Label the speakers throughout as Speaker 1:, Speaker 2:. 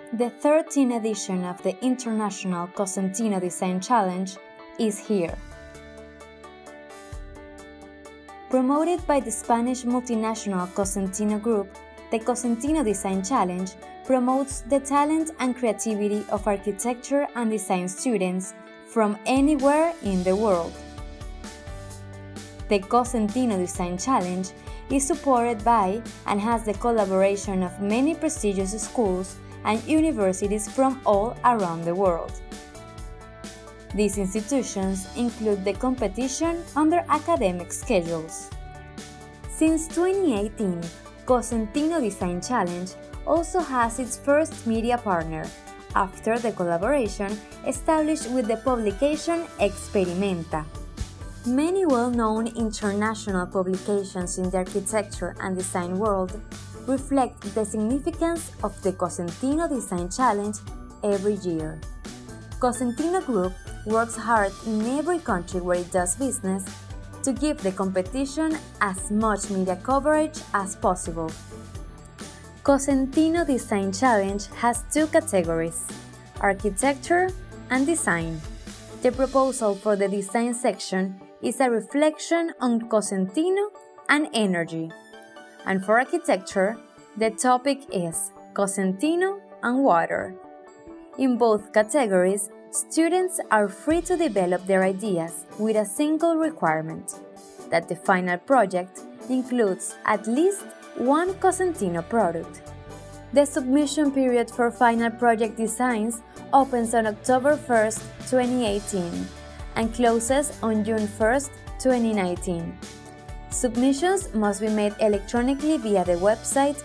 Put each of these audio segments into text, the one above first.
Speaker 1: The 13th edition of the International Cosentino Design Challenge is here. Promoted by the Spanish multinational Cosentino Group, the Cosentino Design Challenge promotes the talent and creativity of architecture and design students from anywhere in the world. The Cosentino Design Challenge is supported by and has the collaboration of many prestigious schools and universities from all around the world. These institutions include the competition under academic schedules. Since 2018, Cosentino Design Challenge also has its first media partner, after the collaboration established with the publication Experimenta. Many well-known international publications in the architecture and design world reflect the significance of the Cosentino Design Challenge every year. Cosentino Group works hard in every country where it does business to give the competition as much media coverage as possible. Cosentino Design Challenge has two categories: architecture and design. The proposal for the design section is a reflection on Cosentino and energy. And for architecture, the topic is Cosentino and water. In both categories, students are free to develop their ideas with a single requirement: that the final project includes at least one Cosentino product. The submission period for final project designs opens on October 1st, 2018 and closes on June 1st, 2019. Submissions must be made electronically via the website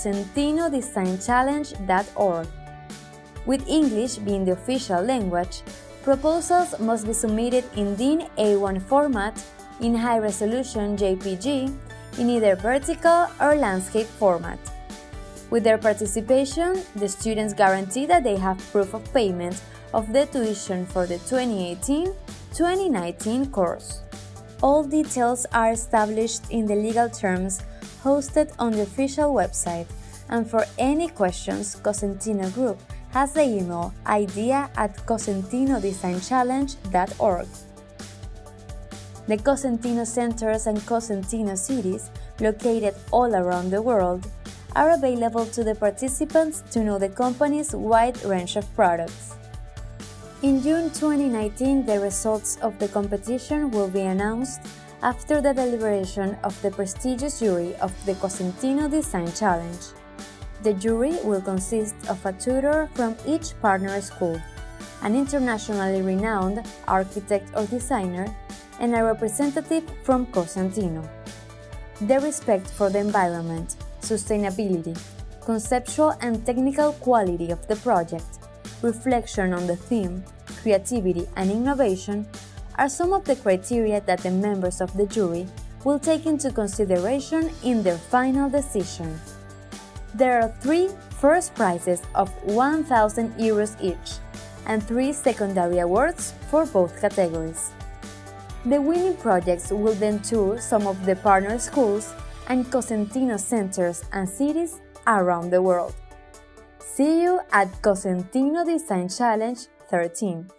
Speaker 1: cosentinodesignchallenge.org. With English being the official language, proposals must be submitted in DIN A1 format, in high-resolution JPG, in either vertical or landscape format. With their participation, the students guarantee that they have proof of payment of the tuition for the 2018-2019 course. All details are established in the legal terms hosted on the official website, and for any questions, Cosentino Group has the email idea@cosentinodesignchallenge.org. The Cosentino centers and Cosentino cities, located all around the world, are available to the participants to know the company's wide range of products. In June 2019, the results of the competition will be announced after the deliberation of the prestigious jury of the Cosentino Design Challenge. The jury will consist of a tutor from each partner school, an internationally renowned architect or designer, and a representative from Cosentino. The respect for the environment, sustainability, conceptual and technical quality of the project, reflection on the theme, creativity and innovation are some of the criteria that the members of the jury will take into consideration in their final decision. There are 3 first prizes of €1,000 each and 3 secondary awards for both categories. The winning projects will then tour some of the partner schools and Cosentino centers and cities around the world. See you at Cosentino Design Challenge 13.